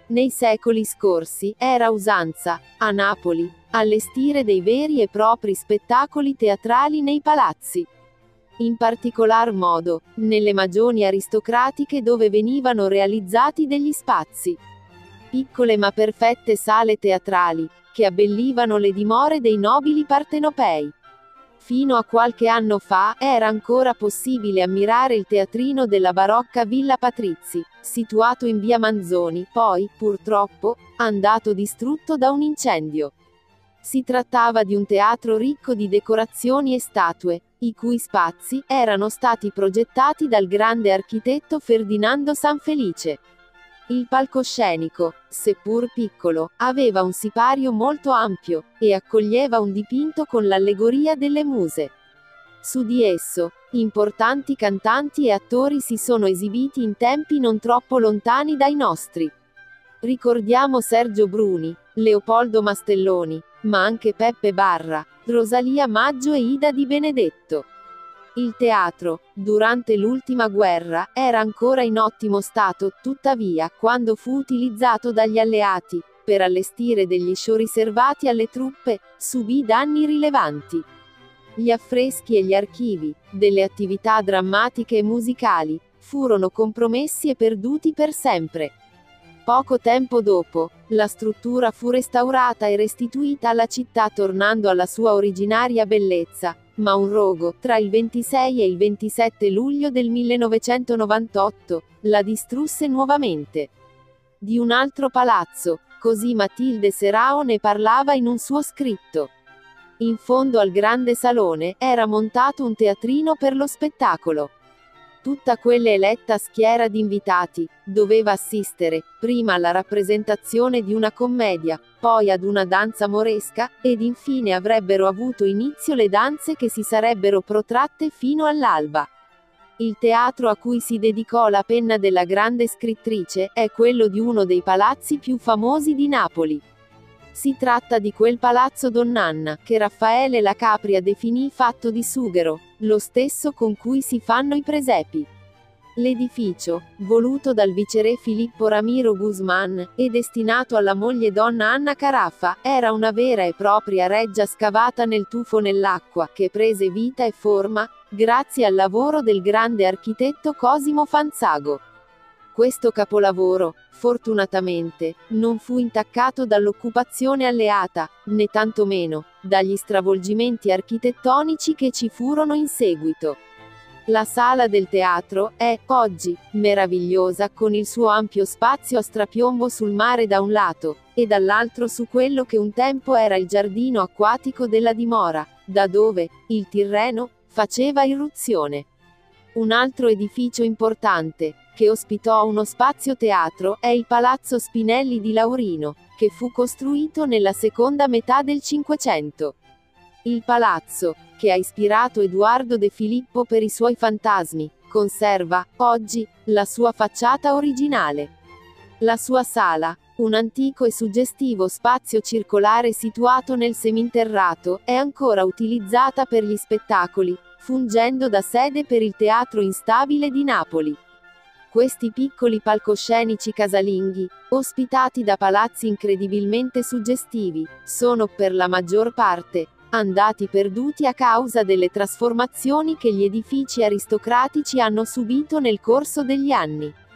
Nei secoli scorsi, era usanza, a Napoli, allestire dei veri e propri spettacoli teatrali nei palazzi. In particolar modo, nelle magioni aristocratiche dove venivano realizzati degli spazi. Piccole ma perfette sale teatrali, che abbellivano le dimore dei nobili partenopei. Fino a qualche anno fa, era ancora possibile ammirare il teatrino della barocca Villa Patrizi, situato in via Manzoni, poi, purtroppo, andato distrutto da un incendio. Si trattava di un teatro ricco di decorazioni e statue, i cui spazi erano stati progettati dal grande architetto Ferdinando Sanfelice. Il palcoscenico, seppur piccolo, aveva un sipario molto ampio, e accoglieva un dipinto con l'allegoria delle muse. Su di esso, importanti cantanti e attori si sono esibiti in tempi non troppo lontani dai nostri. Ricordiamo Sergio Bruni, Leopoldo Mastelloni, ma anche Peppe Barra, Rosalia Maggio e Ida Di Benedetto. Il teatro, durante l'ultima guerra, era ancora in ottimo stato, tuttavia, quando fu utilizzato dagli alleati, per allestire degli show riservati alle truppe, subì danni rilevanti. Gli affreschi e gli archivi, delle attività drammatiche e musicali, furono compromessi e perduti per sempre. Poco tempo dopo, la struttura fu restaurata e restituita alla città tornando alla sua originaria bellezza, ma un rogo, tra il 26 e il 27 luglio del 1998, la distrusse nuovamente. Di un altro palazzo, così Matilde Serao ne parlava in un suo scritto. In fondo al grande salone, era montato un teatrino per lo spettacolo. Tutta quella eletta schiera di invitati, doveva assistere, prima alla rappresentazione di una commedia, poi ad una danza moresca, ed infine avrebbero avuto inizio le danze che si sarebbero protratte fino all'alba. Il teatro a cui si dedicò la penna della grande scrittrice, è quello di uno dei palazzi più famosi di Napoli. Si tratta di quel palazzo Donn'Anna, che Raffaele La Capria definì fatto di sughero, lo stesso con cui si fanno i presepi. L'edificio, voluto dal viceré Filippo Ramiro Guzmán, e destinato alla moglie donna Anna Carafa, era una vera e propria reggia scavata nel tufo nell'acqua, che prese vita e forma, grazie al lavoro del grande architetto Cosimo Fanzago. Questo capolavoro, fortunatamente, non fu intaccato dall'occupazione alleata, né tantomeno, dagli stravolgimenti architettonici che ci furono in seguito. La sala del teatro è, oggi, meravigliosa con il suo ampio spazio a strapiombo sul mare da un lato, e dall'altro su quello che un tempo era il giardino acquatico della dimora, da dove, il Tirreno, faceva irruzione. Un altro edificio importante, che ospitò uno spazio teatro, è il Palazzo Spinelli di Laurino, che fu costruito nella seconda metà del Cinquecento. Il palazzo, che ha ispirato Edoardo De Filippo per i suoi fantasmi, conserva, oggi, la sua facciata originale. La sua sala, un antico e suggestivo spazio circolare situato nel seminterrato, è ancora utilizzata per gli spettacoli, fungendo da sede per il Teatro Instabile di Napoli. Questi piccoli palcoscenici casalinghi, ospitati da palazzi incredibilmente suggestivi, sono, per la maggior parte, andati perduti a causa delle trasformazioni che gli edifici aristocratici hanno subito nel corso degli anni.